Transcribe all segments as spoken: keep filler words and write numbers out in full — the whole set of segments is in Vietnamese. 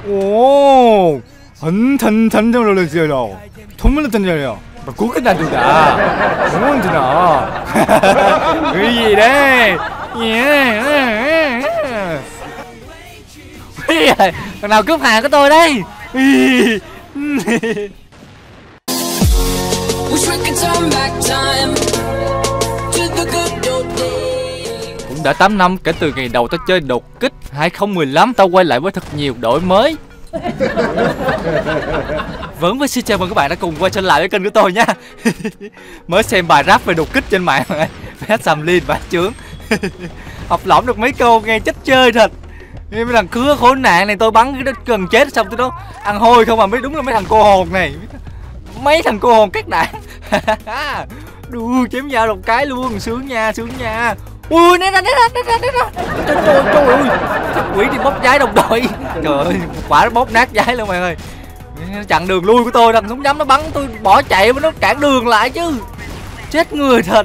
오, 완전 단정 놀랐어요. 정말 단정이에요. 그렇게 난도다. 정말 단정. 왜 이래? 예. Thằng nào cướp hàng của tôi đây? Cũng đã tám năm kể từ ngày đầu tao chơi đột kích. Hai không một lăm tao quay lại với thật nhiều đổi mới. Vẫn với xin chào mừng các bạn đã cùng quay trở lại với kênh của tôi nha. Mới xem bài rap về đột kích trên mạng rồi. Hát sầm liên và chướng. Học lỏm được mấy câu nghe chết chơi thật. Mấy thằng cứa khốn nạn này tôi bắn cái nó gần chết xong tôi đó ăn hôi không mà mới đúng là mấy thằng cô hồn này. Mấy thằng cô hồn các đạn. Đu chém nhau một cái luôn, sướng nha, sướng nha. Ui né ra né ra né ra né ra. Trời ơi, trời ơi. Thằng quỷ đi bóp giái đồng đội. Trời ơi, quả nó bóp nát giái luôn mày ơi. Nó chặn đường lui của tôi, thằng súng nhắm nó bắn tôi bỏ chạy mà nó cản đường lại chứ. Chết người thật.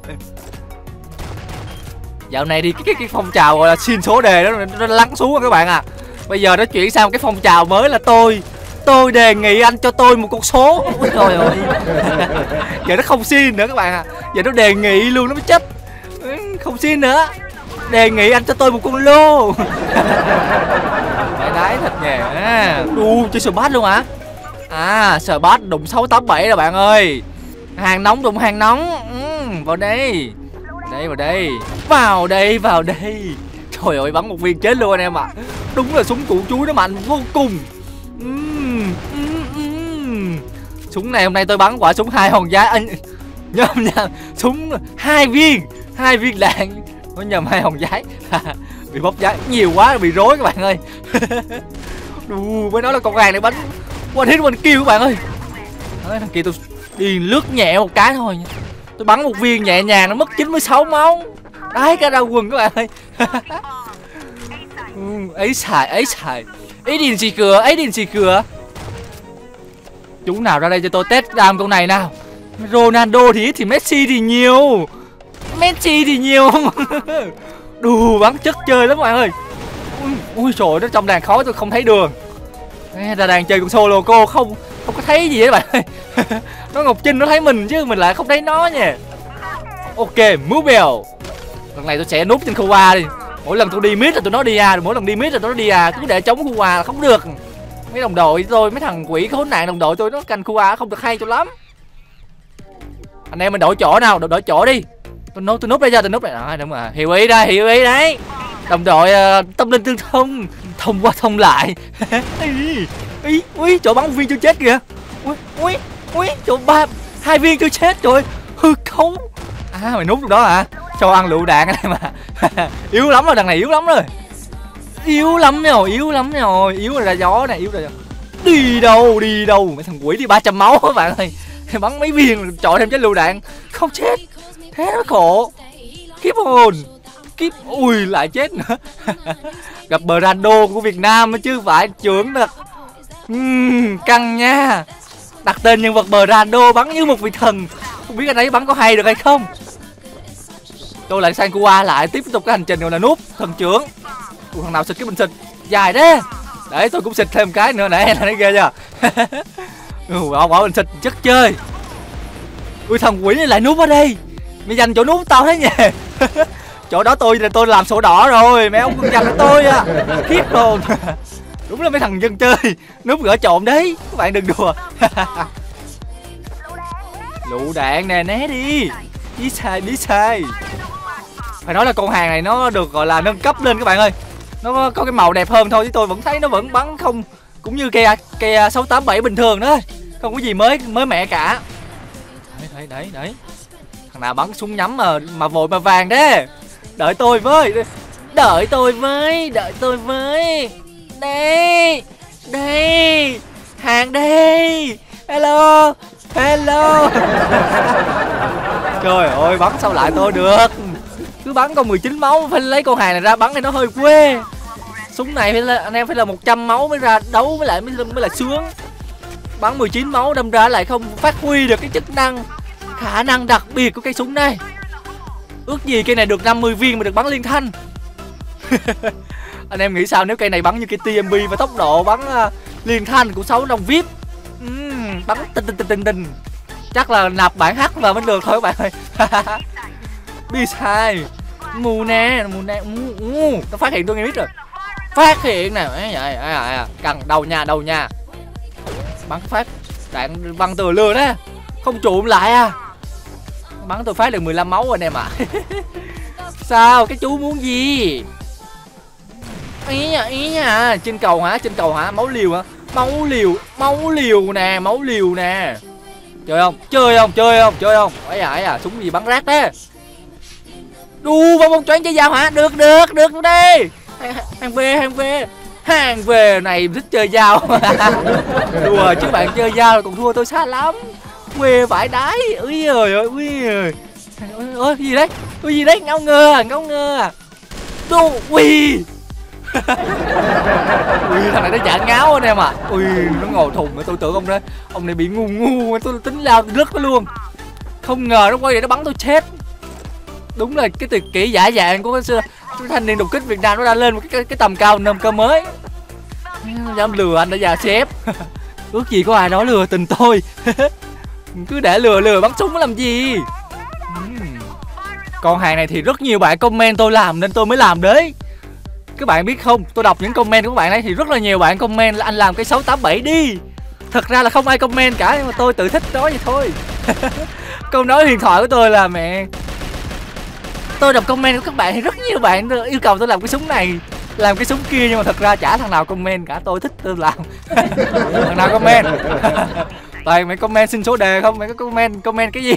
Dạo này thì cái, cái, cái phong trào gọi là xin số đề đó nó lắng xuống rồi các bạn à. Bây giờ nó chuyển sang cái phong trào mới là tôi Tôi đề nghị anh cho tôi một con số. Ôi trời ơi. Giờ nó không xin nữa các bạn à. Giờ nó đề nghị luôn, nó mới chết. Không xin nữa. Đề nghị anh cho tôi một con lô. Mày đái thật nhè. Đu chơi sờ bát luôn hả? À sờ bát đụng sáu tám bảy rồi bạn ơi. Hàng nóng đụng hàng nóng. Ừ, vào đây. Đây vào đây. Vào đây vào đây. Trời ơi bắn một viên chết luôn anh em ạ. À. Đúng là súng cụ chuối nó mạnh vô cùng. uhm, uhm, uhm. Súng này hôm nay tôi bắn quả súng hai hòn giái anh. Nhầm nhầm. Súng hai viên. Hai viên đạn. Nó nhầm hai hòn giái. Bị bóp giái nhiều quá bị rối các bạn ơi. Đù mới nói là con hàng này bắn one hit one kill các bạn ơi. Đấy, thằng kia tôi đi lướt nhẹ một cái thôi. Tôi bắn một viên nhẹ nhàng nó mất chín mươi sáu máu. Đấy cả ra quần các bạn ơi. Ấy xài ấy xài. Ấy điền gì cửa ấy điền gì cửa. Chúng nào ra đây cho tôi test đam con này nào. Ronaldo thì ít thì Messi thì nhiều. Messi thì nhiều. Đù bắn chất chơi lắm các bạn ơi. Ui, ui trời nó trong đàn khói tôi không thấy đường. Ra đàn chơi con solo cô không không có thấy gì hết bạn ơi. Nó Ngọc Trinh nó thấy mình chứ mình lại không thấy nó nha. Ok, move bell. Lần này tôi sẽ núp trên khu A đi. Mỗi lần tôi đi mid là tụi nó đi A, mỗi lần đi mid là tụi nó đi A, cứ để chống khu A là không được. Mấy đồng đội tôi, mấy thằng quỷ khốn nạn đồng đội tôi nó canh khu A không được hay cho lắm. Anh em mình đổi chỗ nào, đổi, đổi chỗ đi. Tôi núp tôi núp đây ra, tôi núp đây. À, đúng rồi, hiểu ý đây, hiểu ý đấy. Đồng đội uh, tâm linh tương thông, thông qua thông lại. Ý, ui, chỗ bắn một viên chưa chết kìa. Ui, ui, ui, chỗ ba hai viên chưa chết rồi. Hư không. À mày núp được đó hả? Cho ăn lựu đạn này mà. Yếu lắm rồi, đằng này yếu lắm rồi. Yếu lắm rồi, yếu lắm rồi, yếu rồi ra gió này, yếu rồi. Đi đâu, đi đâu, mấy thằng quỷ đi ba trăm máu các bạn ơi. Bắn mấy viên chọi thêm trái lựu đạn, không chết. Thế nó khổ. Kiếp hồn. Kiếp ui lại chết nữa. Gặp Brando của Việt Nam chứ phải trưởng được. Uhm, căng nha. Đặt tên nhân vật Brando bắn như một vị thần. Không biết anh ấy bắn có hay được hay không. Tôi lại sang Cuba lại tiếp tục cái hành trình gọi là núp thần trưởng. Ủa, thằng nào xịt cái bình xịt dài thế. Để tôi cũng xịt thêm cái nữa nè, thấy ghê chưa. Ừ, ông bảo bình xịt chất chơi. Ui thằng quỷ này lại núp ở đây. Mày dành chỗ núp tao thế nhỉ. Chỗ đó tôi là tôi làm sổ đỏ rồi, mấy ông cũng dành cho tôi à. Khiếp hồn. Đúng là mấy thằng dân chơi núp gỡ trộn đấy, các bạn đừng đùa. Lựu đạn nè, né đi. Bí sai, bí sai. Phải nói là con hàng này nó được gọi là nâng cấp lên các bạn ơi. Nó có cái màu đẹp hơn thôi chứ tôi vẫn thấy nó vẫn bắn không cũng như cây cây sáu tám bảy bình thường đó. Không có gì mới mới mẻ cả. Đấy đấy đấy đấy. Thằng nào bắn súng nhắm mà mà vội mà vàng thế. Đợi tôi với. Đợi tôi với, đợi tôi với. Đây. Đây. Hàng đây. Hello. Hello. Trời ơi bắn sao lại tôi được. Cứ bắn con mười chín máu phải lấy con hàng này ra bắn thì nó hơi quê. Súng này phải là, anh em phải là một trăm máu mới ra đấu mới lại mới, mới là sướng. Bắn mười chín máu đâm ra lại không phát huy được cái chức năng khả năng đặc biệt của cây súng này. Ước gì cây này được năm mươi viên mà được bắn liên thanh. Anh em nghĩ sao nếu cây này bắn như cây tê em pê và tốc độ bắn uh, liên thanh của sáu đồng vip, uhm, bắn tinh tinh tinh tinh tinh, chắc là nạp bản H vào mới được thôi các bạn ơi. Bi sai mù nè, mù nè, uh, nó phát hiện tôi nghe biết rồi, phát hiện nè, cần đầu nha, đầu nha, bắn phát đạn bắn từ lừa đó, không trụm lại à, bắn tôi phát được mười lăm máu anh em ạ. À. Sao cái chú muốn gì? Ý nha, ý nha, trên cầu hả, trên cầu hả, máu liều hả, máu liều, máu liều nè, máu liều nè, chơi không, chơi không, chơi không, chơi không, ấy à, ấy à, súng gì bắn rác thế, đu vào một choáng chơi dao hả, được, được, được đi, hàng về, hàng về, hàng về này thích chơi dao. Đùa chứ bạn chơi dao còn thua tôi xa lắm, quê vãi đái, ui ơi ơi, ui ơi, ôi gì đấy, ui gì đấy, ngáo ngơ, ngáo ngơ, đu, ui. Ui thằng này nó chả ngáo anh em à, ui nó ngồi thùng, tôi tưởng ông đấy, ông này bị ngu ngu, tôi tính lao lướt nó luôn, không ngờ nó quay để nó bắn tôi chết. Đúng là cái tuyệt kỹ giả dạng của cái, cái thanh niên đột kích Việt Nam nó đã lên một cái, cái, cái tầm cao nâng cao mới. Dám lừa anh đã già xếp. Ước gì có ai nói lừa tình tôi. Cứ để lừa lừa bắn súng làm gì. Còn hàng này thì rất nhiều bạn comment tôi làm nên tôi mới làm đấy. Các bạn biết không, tôi đọc những comment của các bạn ấy thì rất là nhiều bạn comment là anh làm cái sáu tám bảy đi. Thật ra là không ai comment cả, nhưng mà tôi tự thích nói vậy thôi. Câu nói huyền thoại của tôi là mẹ, tôi đọc comment của các bạn thì rất nhiều bạn yêu cầu tôi làm cái súng này, làm cái súng kia, nhưng mà thật ra chả thằng nào comment cả, tôi thích tôi làm. Thằng nào comment? Toàn mày comment xin số đề không, mày có comment comment cái gì?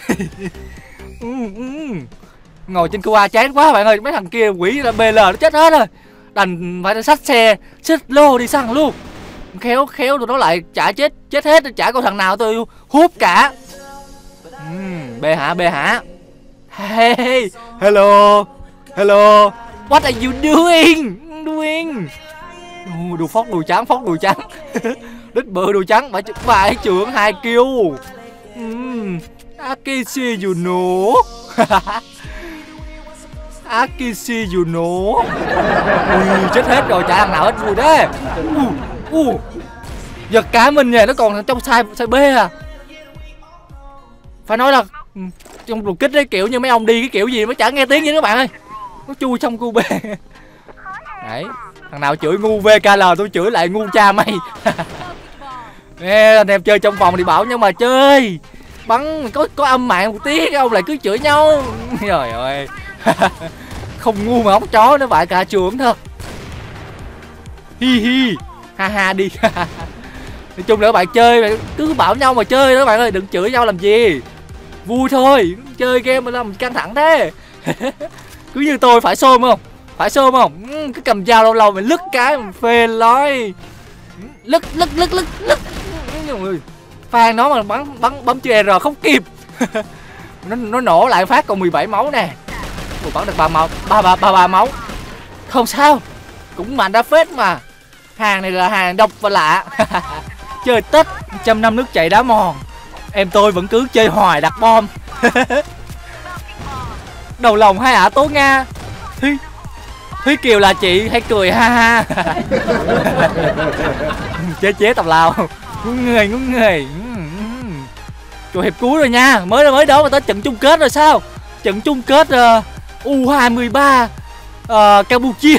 Ngồi trên khu A chán quá bạn ơi, mấy thằng kia quỷ là bê lờ nó chết hết rồi, đành phải xách xe xích lô đi săn luôn, khéo khéo tụi nó lại chả chết chết hết, chả có thằng nào tôi hút cả. uhm, bê hả bê hả hey hello hello what are you doing doing đồ phóc đồ trắng, phóc đồ trắng. Đít bự đồ trắng, phải phải trưởng hai kill. uhm, Akishi you know. Akishi you know. Ui, chết hết rồi, chả thằng nào hết vui đấy. uh, uh. Giật cả mình nè, nó còn trong sai sai B à. Phải nói là trong đột kích đấy, kiểu như mấy ông đi cái kiểu gì mới chả nghe tiếng vậy các bạn ơi, nó chui trong cu B. Đấy, thằng nào chửi ngu vê ca lờ tôi chửi lại ngu cha mày. Nè anh em chơi trong phòng thì bảo nhau mà chơi, bắn có có âm mạng một tí cái ông lại cứ chửi nhau. Trời ơi. Không ngu mà ốc chó nó vậy cả trường thật. Hi hi, ha ha đi. Nói chung là các bạn chơi mà cứ bảo nhau mà chơi đó các bạn ơi, đừng chửi nhau làm gì, vui thôi, chơi game mà làm căng thẳng thế. Cứ như tôi phải xôm không, phải xôm không, cứ cầm dao lâu lâu mình lứt cái mình phê lói, lứt lứt lứt lứt lứt. Phan nó mà bắn bắn bấm chữ R không kịp. nó nó nổ lại phát còn mười bảy máu nè. Ủa, bắn được ba máu, ba ba ba ba máu, không sao, cũng mạnh đã phết mà. Hàng này là hàng độc và lạ. Chơi Tết trăm năm nước chảy đá mòn, em tôi vẫn cứ chơi hoài đặt bom. Đầu lòng hai ả Tố Nga. Thúy Thúy Kiều là chị hay cười ha ha. Chế chế tào lao, ngún người ngún người. Rồi hiệp cuối rồi nha, mới mới đó mà tới trận chung kết rồi sao? Trận chung kết uh, U hai mươi ba uh, Campuchia.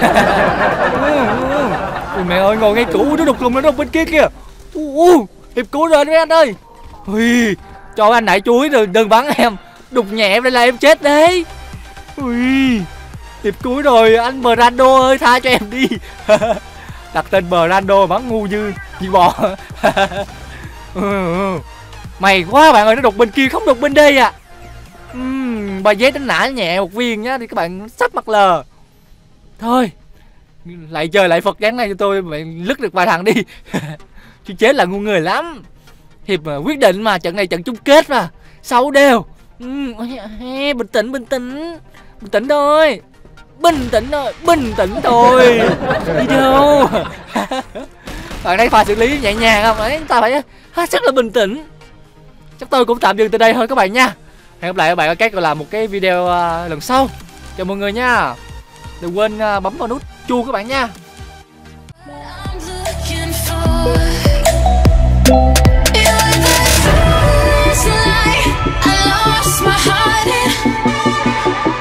Ui mẹ ơi, ngồi ngay cũ nó đục lùng nó đục bên kia kìa. Uh, uh, hiệp cuối rồi mấy anh ơi. Ui, cho anh nãy chuối rồi đừng bắn em, đục nhẹ đây là em chết đấy. Ui, hiệp cuối rồi anh Brando ơi, tha cho em đi. Đặt tên Brando bắn ngu như như bò. Mày quá bạn ơi, nó đục bên kia không đục bên đây à. uhm, Bà dế đánh nã nhẹ một viên nhá thì các bạn sắp mặt lờ. Thôi lại chơi lại Phật dáng này cho tôi, mày lứt được vài thằng đi. Chứ chết là ngu người lắm. Hiệp mà quyết định mà, trận này trận chung kết mà, sáu đều. uhm, Bình tĩnh bình tĩnh bình tĩnh thôi, bình tĩnh thôi, bình tĩnh thôi. Đi đâu. Bạn đây pha xử lý nhẹ nhàng không ấy, ta phải hết sức là bình tĩnh. Chắc tôi cũng tạm dừng từ đây thôi các bạn nha. Hẹn gặp lại các bạn ở các là một cái video uh, lần sau. Chào mọi người nha. Đừng quên uh, bấm vào nút Pikachu các bạn nha. I lost my heart in